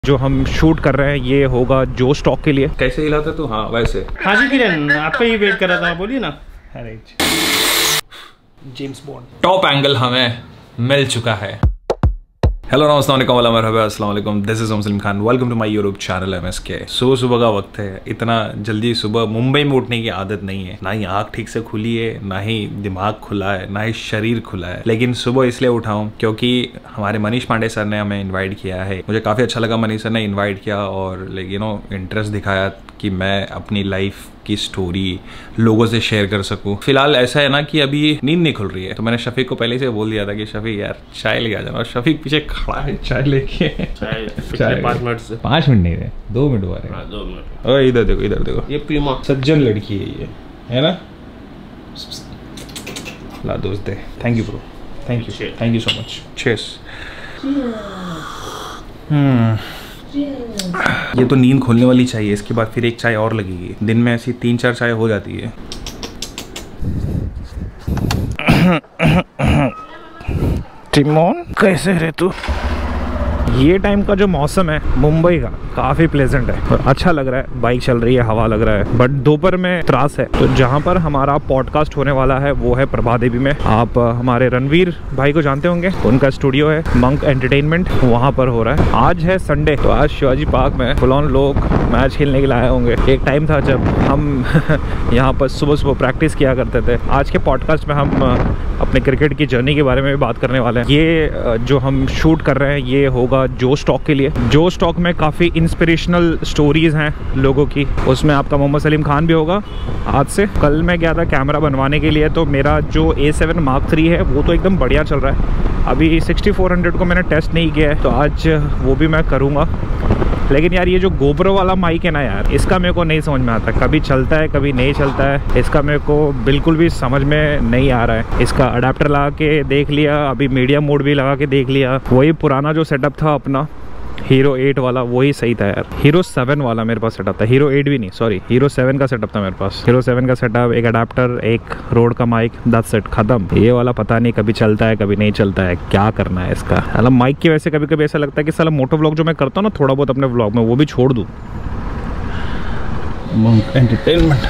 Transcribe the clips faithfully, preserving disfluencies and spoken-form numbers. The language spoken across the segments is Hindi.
जो हम शूट कर रहे हैं ये होगा जो स्टॉक के लिए। कैसे हिलाता तू? हाँ वैसे। हाँ जी किरण, आपका ही वेट कर रहा था, बोलिए ना। अरे जेम्स बॉन्ड। टॉप एंगल हमें मिल चुका है। हेलो नमस्ते अस्सलाम वालेकुम, this is Muslim Khan, welcome to my YouTube channel M S K. सुबह सुबह का वक्त है, इतना जल्दी सुबह मुंबई में उठने की आदत नहीं है, ना ही आँख ठीक से खुली है, ना ही दिमाग खुला है, ना ही शरीर खुला है। लेकिन सुबह इसलिए उठा हूँ क्योंकि हमारे मनीष पांडे सर ने हमें इन्वाइट किया है। मुझे काफ़ी अच्छा लगा, मनीष सर ने इन्वाइट किया और लाइक यू नो इंटरेस्ट दिखाया कि मैं अपनी लाइफ की स्टोरी लोगों से शेयर कर सकूं। फिलहाल ऐसा है ना कि अभी नींद नहीं खुल रही है, तो मैंने शफीक को पहले से बोल दिया था कि शफीक यार चाय ले आ जाना, और शफीक पीछे खड़ा है चाय लेके। चाय चाय पाँच मिनट से पाँच मिनट नहीं रहे, दो मिनट हुआ रहे। हाँ, दो मिनट। ओए इधर देखो, इधर देखो, ये पीमा सज्जन लड़की है ये, है ना। ला दोस्त दे। Thank you bro, thank you, thank you so much. Cheers. हम्म ये तो नींद खोलने वाली चाहिए, इसके बाद फिर एक चाय और लगेगी। दिन में ऐसी तीन चार चाय हो जाती है। टिमोन कैसे रे तू? ये टाइम का जो मौसम है मुंबई का काफ़ी प्लेजेंट है और अच्छा लग रहा है, बाइक चल रही है, हवा लग रहा है, बट दोपहर में त्रास है। तो जहाँ पर हमारा पॉडकास्ट होने वाला है वो है प्रभा देवी में। आप हमारे रणवीर भाई को जानते होंगे, उनका स्टूडियो है मंक एंटरटेनमेंट, वहाँ पर हो रहा है। आज है संडे, तो आज शिवाजी पार्क में फुल ऑन लोग मैच खेलने के लिए आए होंगे। एक टाइम था जब हम यहाँ पर सुबह सुबह प्रैक्टिस किया करते थे। आज के पॉडकास्ट में हम अपने क्रिकेट की जर्नी के बारे में भी बात करने वाले हैं। ये जो हम शूट कर रहे हैं ये होगा जो स्टॉक के लिए। जो स्टॉक में काफ़ी इंस्पिरेशनल स्टोरीज हैं लोगों की, उसमें आपका मोहम्मद सलीम खान भी होगा। आज से कल मैं गया था कैमरा बनवाने के लिए, तो मेरा जो ए सेवन मार्क थ्री है वो तो एकदम बढ़िया चल रहा है। अभी सिक्सटी फोर हंड्रेड को मैंने टेस्ट नहीं किया है, तो आज वो भी मैं करूँगा। लेकिन यार ये जो गोप्रो वाला माइक है ना यार, इसका मेरे को नहीं समझ में आता, कभी चलता है कभी नहीं चलता है। इसका मेरे को बिल्कुल भी समझ में नहीं आ रहा है। इसका अडेप्टर लगा के देख लिया, अभी मीडियम मोड भी लगा के देख लिया। वही पुराना जो सेटअप था अपना हीरो एट वाला, वही सही था यार। हीरो सेवन वाला मेरे पास सेटअप था, हीरो एट भी नहीं, सॉरी हीरो सेवन का सेटअप था मेरे पास। हीरो सेवन का सेटअप, एक अडेप्टर, एक रोड का माइक, दस सेट खत्म। ये वाला पता नहीं कभी चलता है कभी नहीं चलता है, क्या करना है इसका। मतलब माइक की वजह से कभी कभी ऐसा लगता है कि साला मोटो व्लॉग जो मैं करता हूँ ना थोड़ा बहुत अपने व्लॉग में, वो भी छोड़ दूँ। मंक एंटरटेनमेंट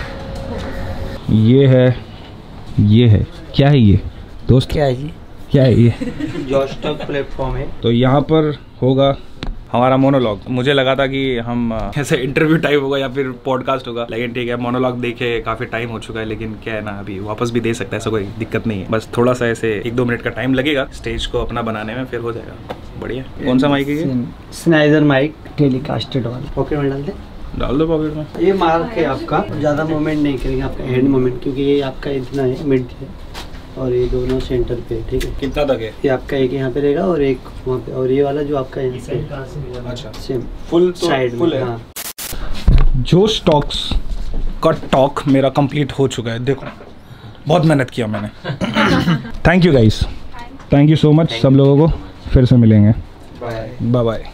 ये है, ये है क्या है ये दोस्त? क्या है ये? क्या है ये? जो स्टॉक प्लेटफॉर्म है, तो यहाँ पर होगा हमारा मोनोलॉग। मुझे लगा था कि हम ऐसे इंटरव्यू टाइप होगा या फिर पॉडकास्ट होगा, लेकिन ठीक है, मोनोलॉग देखे काफ़ी टाइम हो चुका है। लेकिन क्या है ना, अभी वापस भी दे सकता है, ऐसा कोई दिक्कत नहीं है। बस थोड़ा सा ऐसे एक दो मिनट का टाइम लगेगा स्टेज को अपना बनाने में, फिर हो जाएगा बढ़िया। कौन सा माइक है ये? स्नाइडर माइक टेलीकास्टेड वाला। पॉकेट में डाल दे, डाल दो पॉकेट में। ये मार्क है आपका, ज़्यादा मूवमेंट नहीं करेंगे आपका हैंड मूवमेंट, क्योंकि ये आपका इतना है मिड है और ये दोनों सेंटर पे, ठीक है। कितना तक है ये आपका? एक यहाँ पे रहेगा और एक वहाँ पे, और ये वाला जो आपका यहाँ पे। अच्छा, सेम फुल साइड फुल में। है। हाँ, जो स्टॉक्स का टॉक मेरा कंप्लीट हो चुका है। देखो बहुत मेहनत किया मैंने। Thank you guys, thank you so much सब लोगों को। फिर से मिलेंगे, बाय बाय।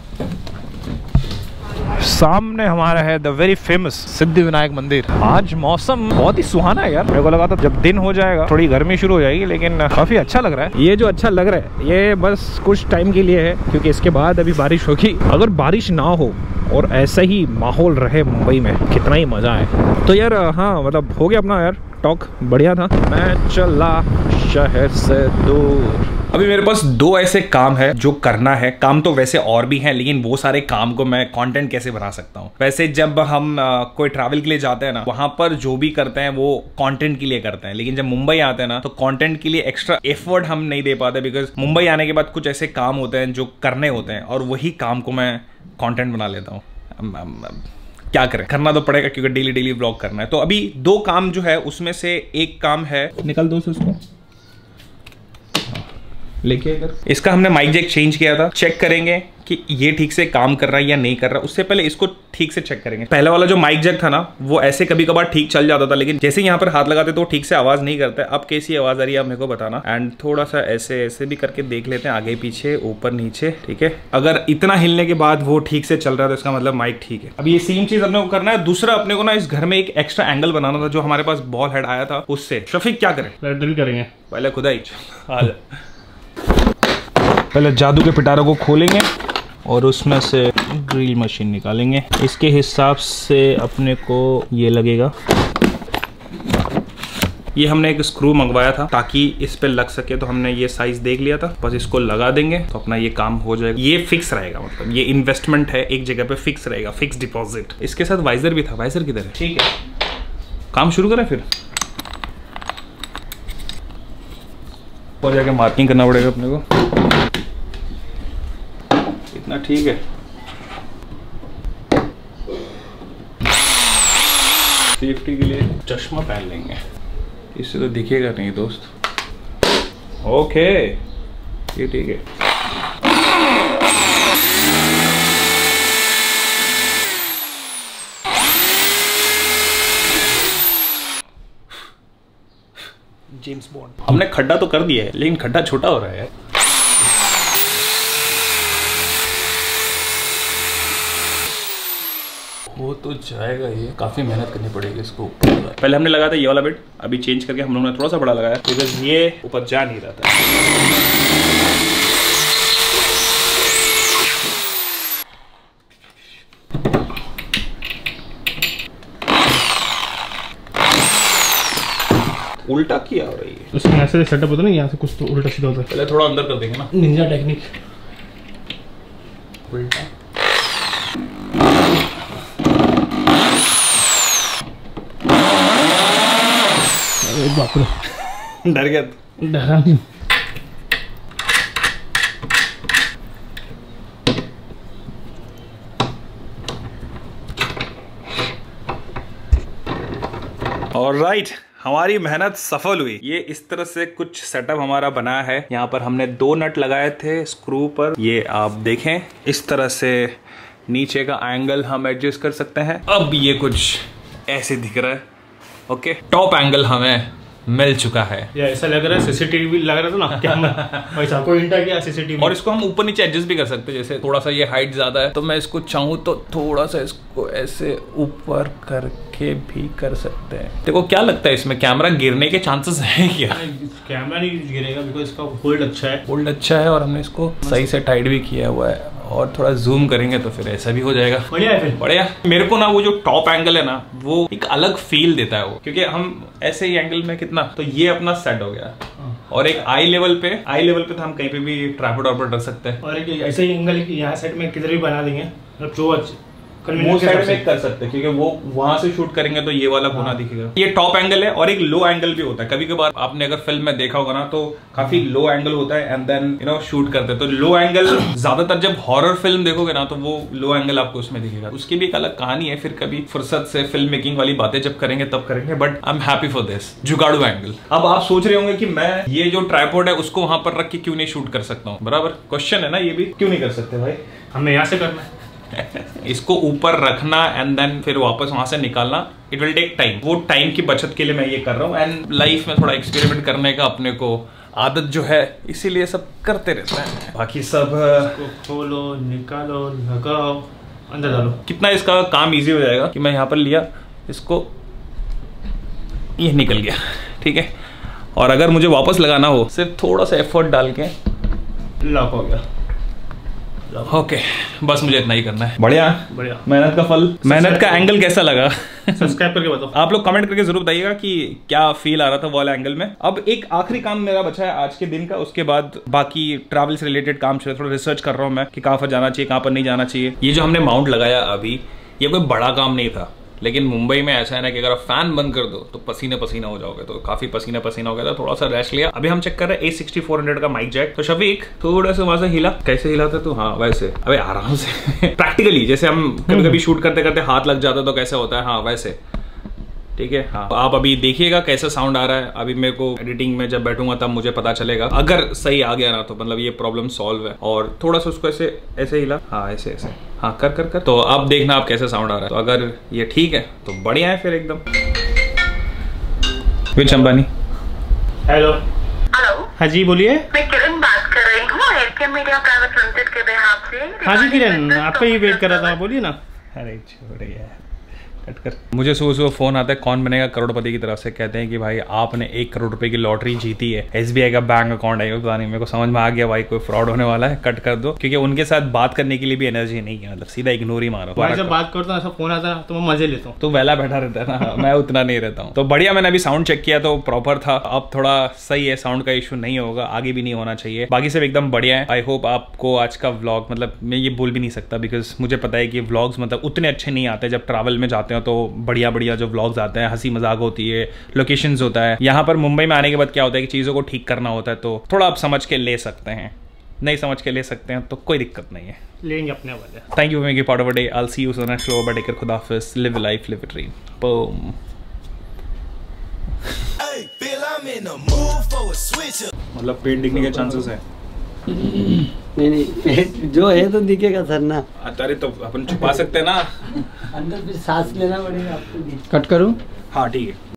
सामने हमारा है the very famous Siddhi Vinayak मंदिर। आज मौसम बहुत ही सुहाना है यार। मेरे को लगा था जब दिन हो जाएगा थोड़ी गर्मी शुरू हो जाएगी, लेकिन काफी अच्छा लग रहा है। ये जो अच्छा लग रहा है ये बस कुछ टाइम के लिए है, क्योंकि इसके बाद अभी बारिश होगी। अगर बारिश ना हो और ऐसा ही माहौल रहे मुंबई में, कितना ही मजा है। तो यार हाँ, मतलब हो गया अपना यार टॉक, बढ़िया था। मैं चला शहर से दूर। अभी मेरे पास दो ऐसे काम है जो करना है। काम तो वैसे और भी हैं, लेकिन वो सारे काम को मैं कंटेंट कैसे बना सकता हूँ। वैसे जब हम आ, कोई ट्रैवल के लिए जाते हैं ना, वहां पर जो भी करते हैं वो कंटेंट के लिए करते हैं। लेकिन जब मुंबई आते हैं ना, तो कंटेंट के लिए एक्स्ट्रा एफर्ट हम नहीं दे पाते, बिकॉज मुंबई आने के बाद कुछ ऐसे काम होते हैं जो करने होते हैं, और वही काम को मैं कंटेंट बना लेता हूँ। क्या करें, करना तो पड़ेगा क्योंकि डेली डेली व्लॉग करना है। तो अभी दो काम जो है उसमें से एक काम है, निकल दो उसको लेके इधर। इसका हमने माइक जैक चेंज किया था। चेक करेंगे कि ये ठीक से काम कर रहा है या नहीं कर रहा। उससे पहले इसको ठीक से चेक करेंगे। पहले वाला जो माइक जैक था ना, वो ऐसे कभी कभार ठीक चल जाता था, लेकिन जैसे यहाँ पर हाथ लगाते तो ठीक से आवाज नहीं करता। अब कैसी आवाज आ रही है आप मेरे को बताना। एंड थोड़ा सा ऐसे ऐसे भी करके देख लेते हैं, आगे पीछे ऊपर नीचे, ठीक है। अगर इतना हिलने के बाद वो ठीक से चल रहा है तो इसका मतलब माइक ठीक है। अब ये सेम चीज अपने को करना है। दूसरा अपने को ना इस घर में एक एक्स्ट्रा एंगल बनाना था जो हमारे पास बॉल हेड आया था उससे। शफीक क्या करें? ड्रिल करेंगे पहले खुदा ही। पहले जादू के पिटारों को खोलेंगे और उसमें से ड्रिल मशीन निकालेंगे। इसके हिसाब से अपने को ये लगेगा। ये हमने एक स्क्रू मंगवाया था ताकि इस पे लग सके, तो हमने ये साइज देख लिया था, बस इसको लगा देंगे तो अपना ये काम हो जाएगा। ये फिक्स रहेगा, मतलब ये इन्वेस्टमेंट है, एक जगह पे फिक्स रहेगा, फिक्स डिपॉजिट। इसके साथ वाइजर भी था, वाइजर किधर है? ठीक है, काम शुरू करें फिर। और जाके मार्किंग करना पड़ेगा अपने को, इतना ठीक है। सेफ्टी के लिए चश्मा पहन लेंगे, इससे तो दिखेगा नहीं दोस्त। ओके, ये ठीक है। James Bond. हमने खड्डा तो कर दिया है, लेकिन खड्डा छोटा हो रहा है। हो तो जाएगा, ये काफी मेहनत करनी पड़ेगी इसको ऊपर। पहले हमने लगाया था ये वाला बेड, अभी चेंज करके हम लोगों ने थोड़ा सा बड़ा लगाया बिकॉज ये ऊपर जा नहीं रहा था। उल्टा किया हो रही है उसमें ऐसे सेटअप होता है ना, यहाँ से कुछ तो उल्टा सीधा होता है। पहले थोड़ा अंदर कर देंगे ना, निंजा टेक्निक। उल्टा बाप रे, डर गया। डरा नहीं। ऑलराइट, हमारी मेहनत सफल हुई। ये इस तरह से कुछ सेटअप हमारा बना है। यहाँ पर हमने दो नट लगाए थे स्क्रू पर, ये आप देखें इस तरह से नीचे का एंगल हम एडजस्ट कर सकते हैं। अब ये कुछ ऐसे दिख रहा है। ओके, टॉप एंगल हमें मिल चुका है। ये ऐसा लग रहा है सीसीटीवी लग रहा था ना क्या, वैसा कोई इंटा किया सीसीटीवी। और इसको हम ऊपर नीचे एडजस्ट भी कर सकते हैं। जैसे थोड़ा सा ये हाइट ज्यादा है तो मैं इसको चाहूँ तो थोड़ा सा इसको ऐसे ऊपर करके भी कर सकते हैं। देखो क्या लगता है, इसमें कैमरा गिरने के चांसेस हैं क्या? कैमरा नहीं गिरेगा बिकॉज इसका होल्ड अच्छा है। होल्ड अच्छा है और हमने इसको सही से टाइट भी किया हुआ है। और थोड़ा जूम करेंगे तो फिर ऐसा भी हो जाएगा। बढ़िया है फिर, बढ़िया। मेरे को ना वो जो टॉप एंगल है ना, वो एक अलग फील देता है वो, क्योंकि हम ऐसे ही एंगल में कितना, तो ये अपना सेट हो गया। और एक आई लेवल पे, आई लेवल पे तो हम कहीं पे भी ट्राइपॉड ऑपरेट रख सकते हैं। और एक ऐसा ही एंगल यहाँ साइड में किधर भी बना देंगे, मतलब जो वो साइड में कर सकते हैं, क्योंकि वो वहां से शूट करेंगे तो ये वाला कोना दिखेगा। ये टॉप एंगल है और एक लो एंगल भी होता है। कभी कभार आपने अगर फिल्म में देखा होगा ना, तो काफी लो एंगल होता है and then you know shoot करते हैं। तो लो एंगल ज्यादातर जब हॉरर फिल्म देखोगे ना, तो वो लो एंगल आपको उसमें दिखेगा। उसकी भी एक अलग कहानी है, फिर कभी फुर्सत से फिल्म मेकिंग वाली बातें जब करेंगे तब करेंगे। But I am happy for this जुगाड़ू एंगल। अब आप सोच रहे होंगे कि मैं ये जो ट्राइपॉड है उसको वहां पर रख के क्यों नहीं शूट कर सकता हूँ। बराबर क्वेश्चन है ना, ये भी क्यों नहीं कर सकते भाई? हमें यहाँ से करना है इसको ऊपर रखना एंड देन फिर वापस वहां से निकालना, इट विल टेक टाइम। वो टाइम की बचत के लिए मैं ये कर रहा हूँ। एंड लाइफ में थोड़ा एक्सपेरिमेंट करने का अपने को आदत जो है, इसीलिए सब करते रहते हैं। बाकी सब खोलो, निकालो, लगाओ, अंदर डालो। कितना इसका काम इजी हो जाएगा कि मैं यहाँ पर लिया इसको, ये निकल गया, ठीक है। और अगर मुझे वापस लगाना हो, सिर्फ थोड़ा सा एफर्ट डाल के लॉक हो गया। ओके okay, बस मुझे इतना ही करना है। बढ़िया बढ़िया, मेहनत का फल। मेहनत का एंगल कैसा लगा? सब्सक्राइब करके बताओ। आप लोग कमेंट करके जरूर बताइएगा कि क्या फील आ रहा था वो वाला एंगल में। अब एक आखिरी काम मेरा बचा है आज के दिन का, उसके बाद बाकी ट्रैवल से रिलेटेड काम चल, थोड़ा रिसर्च कर रहा हूँ मैं कि कहाँ पर जाना चाहिए, कहाँ पर नहीं जाना चाहिए। ये जो हमने माउंट लगाया अभी, ये कोई बड़ा काम नहीं था, लेकिन मुंबई में ऐसा है ना कि अगर आप फैन बंद कर दो तो पसीने पसीना हो जाओगे। तो काफी पसीना पसीना हो गया था, थोड़ा सा रेस्ट लिया। अभी हम चेक कर रहे हैं ए सिक्सटी फोर हंड्रेड का माइक जैक। तो शफीक थोड़ा सा वहां से हिला, कैसे हिला था तू? हाँ वैसे, अबे आराम से प्रैक्टिकली, जैसे हम कभी कभी शूट करते करते हाथ लग जाता तो कैसे होता है, हाँ वैसे, ठीक है। हाँ, आप अभी देखिएगा कैसा साउंड आ रहा है। अभी मेरे को एडिटिंग में जब बैठूंगा तब मुझे पता चलेगा। अगर सही आ गया ना तो मतलब ये प्रॉब्लम सॉल्व है। और थोड़ा सा उसको ऐसे ऐसे हिला, हाँ ऐसे ऐसे, हाँ कर कर कर, तो अब देखना आप कैसे साउंड आ रहा है। तो अगर ये ठीक है तो बढ़िया है फिर एकदम। विच अंबानी? हेलो हेलो, हाँ जी बोलिए। मैं किरण बात कर रही हूँ एयरके मीडिया प्राइवेट लिमिटेड के बेहाफ से। हाँ जी किरण, आपका ही वेट कर रहा था, बोलिए ना। अरे छोड़े यार, कट कर। मुझे सुबह सुबह फोन आता है कौन बनेगा करोड़पति की तरफ से, कहते हैं कि भाई आपने एक करोड़ रुपए की लॉटरी जीती है, एसबीआई का बैंक अकाउंट है, पता नहीं, मेरे को समझ में आ गया भाई कोई फ्रॉड होने वाला है, कट कर दो, क्योंकि उनके साथ बात करने के लिए भी एनर्जी नहीं है, मतलब सीधा इग्नोर ही मारो। मैं जब बात करता हूँ ऐसा फोन आता है तो मैं मजे लेता हूँ। तो वेला बैठा रहता है ना, मैं उतना नहीं रहता हूँ। तो बढ़िया, मैंने अभी साउंड चेक किया तो प्रॉपर था, अब थोड़ा सही है, साउंड का इशू नहीं होगा, आगे भी नहीं होना चाहिए, बाकी सब एकदम बढ़िया है। आई होप आपको आज का व्लॉग, मतलब मैं ये बोल भी नहीं सकता बिकॉज मुझे पता है कि व्लॉग्स मतलब उतने अच्छे नहीं आते, जब ट्रैवल में जाते हो तो बढ़िया बढ़िया जो व्लॉग्स आते हैं, हंसी मजाक होती है, लोकेशंस होता है। यहाँ पर मुंबई में आने के बाद क्या होता है कि चीज़ों को ठीक करना होता है, तो थोड़ा आप समझ के ले सकते हैं, नहीं समझ के ले सकते हैं तो कोई दिक्कत नहीं है, लेंगे अपने वाले। Thank you for making part of a day, I will see you soon next vlog, take care, खुदा हाफिज़, live life, live a dream, boom. मतलब पेट दिखने के चांसेस है? नहीं नहीं, जो है तो दिखेगा सर ना। अरे तो अपन छुपा सकते हैं ना, अंदर फिर सांस लेना पड़ेगा आपको। कट करूँ? हाँ ठीक है।